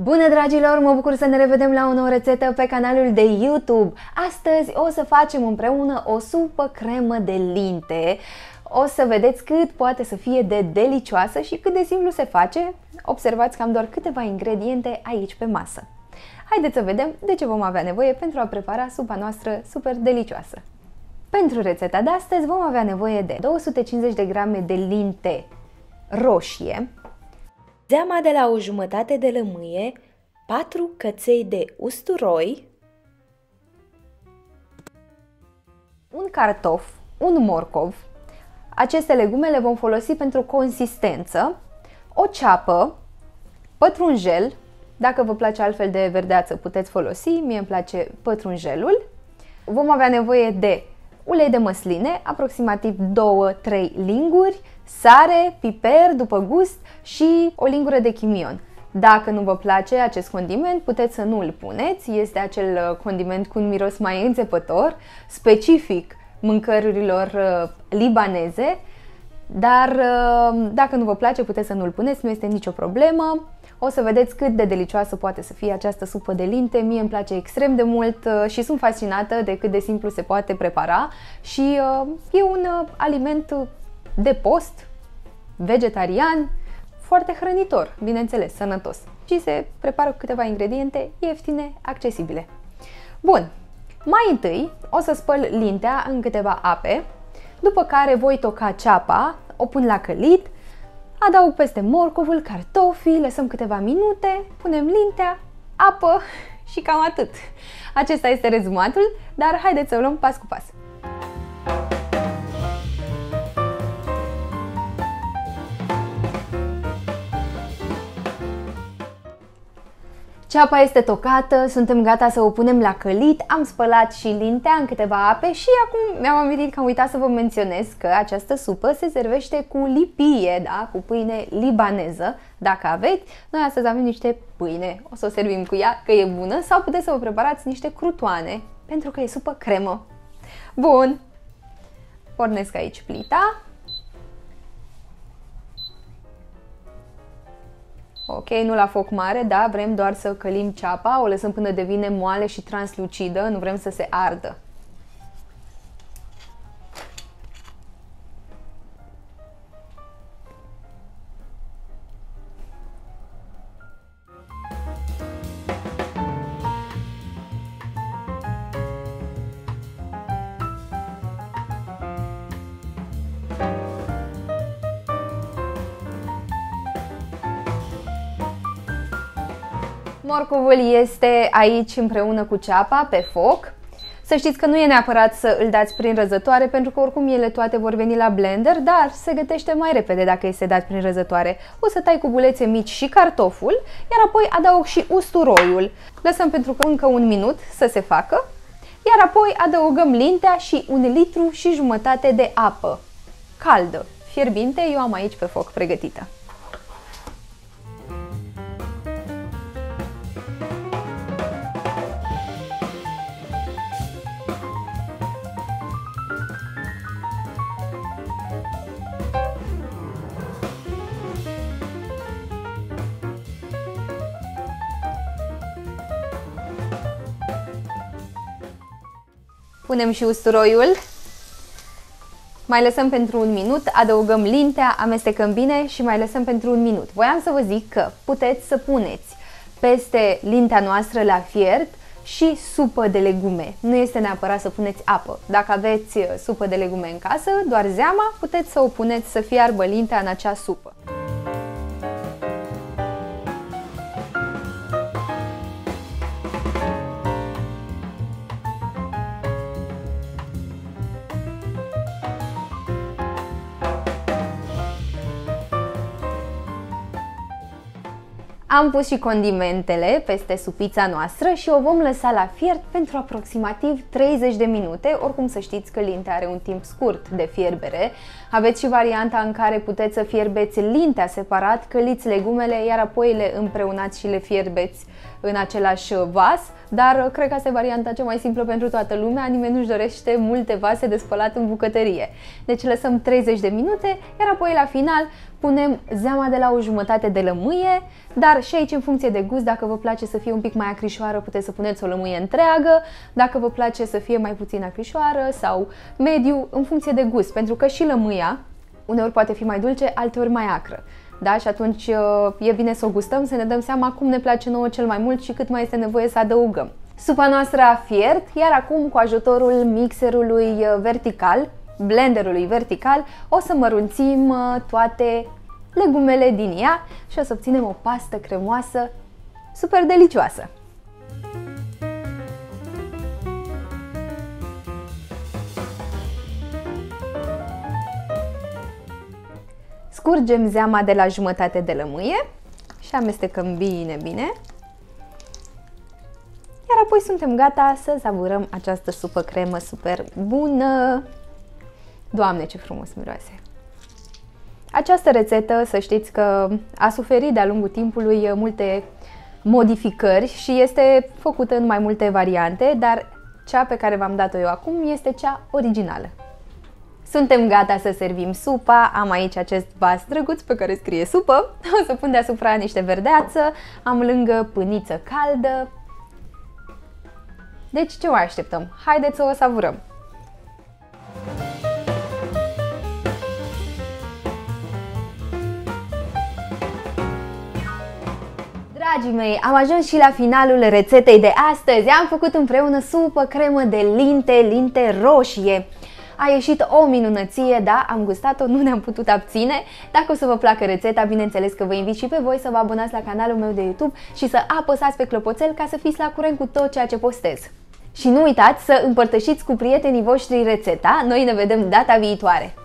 Bună dragilor, mă bucur să ne revedem la o nouă rețetă pe canalul de YouTube. Astăzi o să facem împreună o supă cremă de linte. O să vedeți cât poate să fie de delicioasă și cât de simplu se face. Observați că am doar câteva ingrediente aici pe masă. Haideți să vedem de ce vom avea nevoie pentru a prepara supa noastră super delicioasă. Pentru rețeta de astăzi vom avea nevoie de 250 de grame de linte roșie, zeama de la o jumătate de lămâie, 4 căței de usturoi, un cartof, un morcov. Aceste legume le vom folosi pentru consistență, o ceapă, pătrunjel. Dacă vă place altfel de verdeață puteți folosi, mie îmi place pătrunjelul. Vom avea nevoie de ulei de măsline, aproximativ 2-3 linguri, sare, piper după gust și o lingură de chimion. Dacă nu vă place acest condiment, puteți să nu îl puneți. Este acel condiment cu un miros mai înțepător, specific mâncărurilor libaneze, dar dacă nu vă place, puteți să nu îl puneți, nu este nicio problemă. O să vedeți cât de delicioasă poate să fie această supă de linte. Mie îmi place extrem de mult și sunt fascinată de cât de simplu se poate prepara și e un aliment de post, vegetarian, foarte hrănitor, bineînțeles, sănătos. Și se prepară cu câteva ingrediente ieftine, accesibile. Bun, mai întâi o să spăl lintea în câteva ape, după care voi toca ceapa, o pun la călit, adaug peste morcovul, cartofii, lăsăm câteva minute, punem lintea, apă și cam atât. Acesta este rezumatul, dar haideți să o luăm pas cu pas. Ceapa este tocată, suntem gata să o punem la călit, am spălat și lintea în câteva ape și acum mi-am amintit că am uitat să vă menționez că această supă se servește cu lipie, da? Cu pâine libaneză, dacă aveți. Noi astăzi avem niște pâine, o să o servim cu ea, că e bună, sau puteți să vă preparați niște crutoane, pentru că e supă cremă. Bun, pornesc aici plita. Ok, nu la foc mare, da, vrem doar să călim ceapa, o lăsăm până devine moale și translucidă, nu vrem să se ardă. Morcovul este aici împreună cu ceapa pe foc. Să știți că nu e neapărat să îl dați prin răzătoare, pentru că oricum ele toate vor veni la blender, dar se gătește mai repede dacă este dat prin răzătoare. O să tai cu bulețe mici și cartoful, iar apoi adaug și usturoiul. Lăsăm pentru că încă un minut să se facă, iar apoi adăugăm lintea și 1,5 litri de apă caldă, fierbinte, eu am aici pe foc pregătită. Punem și usturoiul, mai lăsăm pentru un minut, adăugăm lintea, amestecăm bine și mai lăsăm pentru un minut. Voiam să vă zic că puteți să puneți peste lintea noastră la fiert și supă de legume. Nu este neapărat să puneți apă. Dacă aveți supă de legume în casă, doar zeama, puteți să o puneți să fiarbă lintea în acea supă. Am pus și condimentele peste supița noastră și o vom lăsa la fiert pentru aproximativ 30 de minute. Oricum să știți că lintea are un timp scurt de fierbere. Aveți și varianta în care puteți să fierbeți lintea separat, căliți legumele, iar apoi le împreunați și le fierbeți în același vas. Dar cred că asta e varianta cea mai simplă pentru toată lumea, nimeni nu-și dorește multe vase de spălat în bucătărie. Deci lăsăm 30 de minute, iar apoi la final punem zeama de la o jumătate de lămâie, dar și aici în funcție de gust, dacă vă place să fie un pic mai acrișoară, puteți să puneți o lămâie întreagă, dacă vă place să fie mai puțin acrișoară sau mediu, în funcție de gust, pentru că și lămâia uneori poate fi mai dulce, alteori mai acră. Da? Și atunci e bine să o gustăm, să ne dăm seama cum ne place nouă cel mai mult și cât mai este nevoie să adăugăm. Supa noastră a fiert, iar acum cu ajutorul mixerului vertical, blenderului vertical, o să mărunțim toate legumele din ea și o să obținem o pastă cremoasă super delicioasă. Scurgem zeama de la jumătate de lămâie și amestecăm bine, bine. Iar apoi suntem gata să savurăm această supă cremă super bună. Doamne, ce frumos miroase! Această rețetă, să știți că a suferit de-a lungul timpului multe modificări și este făcută în mai multe variante, dar cea pe care v-am dat-o eu acum este cea originală. Suntem gata să servim supa, am aici acest vas drăguț pe care scrie supă, o să pun deasupra niște verdeață, am lângă pâiniță caldă. Deci ce mai așteptăm? Haideți să o savurăm! Dragii mei, am ajuns și la finalul rețetei de astăzi. Am făcut împreună supă cremă de linte roșie. A ieșit o minunăție, da, am gustat-o, nu ne-am putut abține. Dacă o să vă placă rețeta, bineînțeles că vă invit și pe voi să vă abonați la canalul meu de YouTube și să apăsați pe clopoțel ca să fiți la curent cu tot ceea ce postez. Și nu uitați să împărtășiți cu prietenii voștri rețeta. Noi ne vedem data viitoare!